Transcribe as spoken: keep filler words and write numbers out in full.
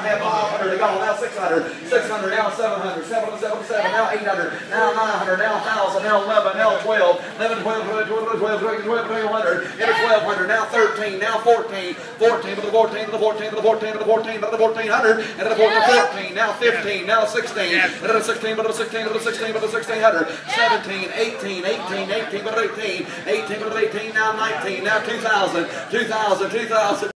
have five hundred to go. Now six hundred, six hundred, now seven hundred, seven hundred, seven hundred, seven, now eight hundred, now nine hundred, now one thousand, now eleven, now twelve, eleven, twelve, twelve, twelve, twelve, twelve, twelve, twelve hundred, into twelve hundred, now thirteen, now fourteen, fourteen to the fourteen, to the fourteen, to the fourteen, to the fourteen, to the fourteen hundred, and to the fourteen, now fifteen, now sixteen, and to the sixteen, to the sixteen, to the sixteen, to the sixteen hundred, seventeen, eighteen, eighteen, eighteen, to the eighteen, eighteen, to the eighteen, now nineteen, now two thousand, two thousand, two thousand.